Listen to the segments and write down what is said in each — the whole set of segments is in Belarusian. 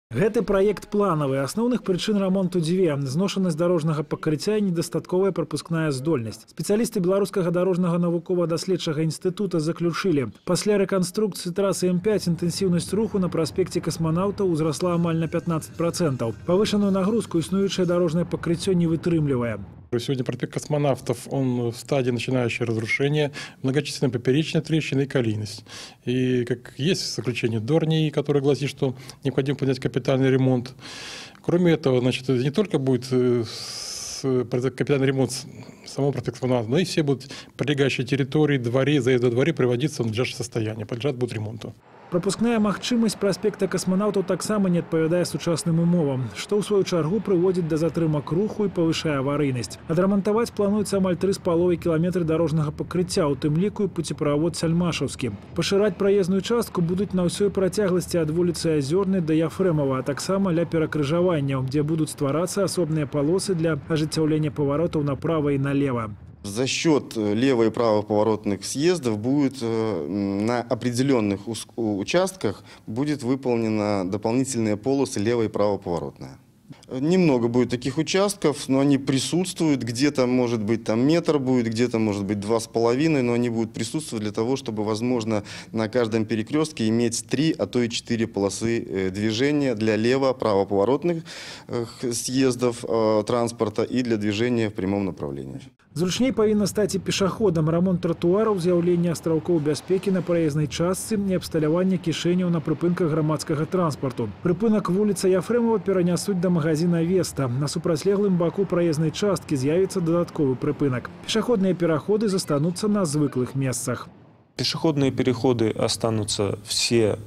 Гэты праект планавы. Асноўных прычын рамонту дзве: зношанасць дарожнага пакрыцця і недастатковая прапускная здольнасць. Спецыялісты Беларускага дарожнага навукова-даследчага інстытута заключылі: пасля рэканструкцыі трасы М5 інтэнсіўнасць руху на праспекце Касманаўтаў узрасла амаль на 15%. Павышаную нагрузку існуючае дарожнае пакрыццё не вытрымлівае. Сегодня проспект Космонавтов, он в стадии начинающего разрушения, многочисленные поперечные трещины и колейность. И как есть заключение Дорнии, которое гласит, что необходимо поднять капитальный ремонт. Кроме этого, значит, не только будет капитальный ремонт самого проспекта Космонавтов, но и все будут прилегающие территории, дворы, заезды во дворы приводиться в надлежащее состояние, подлежать будут ремонту. Прапускная магчымасць праспекта Касманаўтаў таксама не адпавядае сучасным умовам, што ў сваю чаргу прыводзіць да затрымак руху і павышае аварыйнасць. Адрамантаваць плануецца амаль 3,5 кіламетры дарожнага пакрыцця, у тым ліку і пуцеправод Сальмашаўскі. Пашыраць праезную частку будуць на ўсёй працягласці ад вуліцы Азёрнай да Яфрэмава, а таксама ля перакрыжаванняў, дзе будуць стварацца асобныя палосы для ажыццяўлення паваротаў направо і налево. За счет лево- и правоповоротных съездов будет на определенных участках будет выполнена дополнительные полосы лево- и правоповоротная. Немного будет таких участков, но они присутствуют. Где-то, может быть, там метр будет, где-то, может быть, 2,5, но они будут присутствовать для того, чтобы, возможно, на каждом перекрестке иметь 3, а то и 4 полосы движения для лево-правоповоротных съездов транспорта и для движения в прямом направлении. Зручней павінна стаць і пешаходам. Рамонт тратуараў, з'яўленне астраўкоў бяспекі на праезнай частцы і абсталяванне кішэняў на прыпынках грамадскага транспарту. Прыпынак вуліца Яфрэмава перанясуць да магазина «Веста». На супрацьлеглым баку праезнай часткі з'явіцца дадатковы прыпынак. Пешаходныя пераходы застануцца на звыклых месцах. Пешеходные переходы останутся все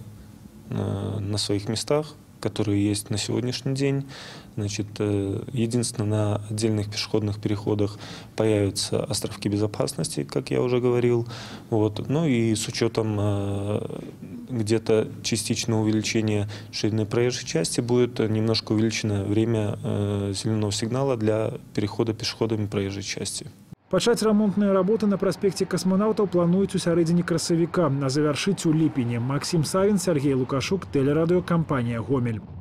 на своих местах, которые есть на сегодняшний день. Значит, единственное, на отдельных пешеходных переходах появятся островки безопасности, как я уже говорил. Вот. Ну и с учетом где-то частичного увеличения ширины проезжей части будет немножко увеличено время зеленого сигнала для перехода пешеходами проезжей части. Пачаць рамонтныя работы на праспекце Касманаўтаў плануюць у сярэдзіне красавіка, а завяршыць у ліпені. Максим Савін, Сергей Лукашук, тэлерадыёкампанія «Гомель».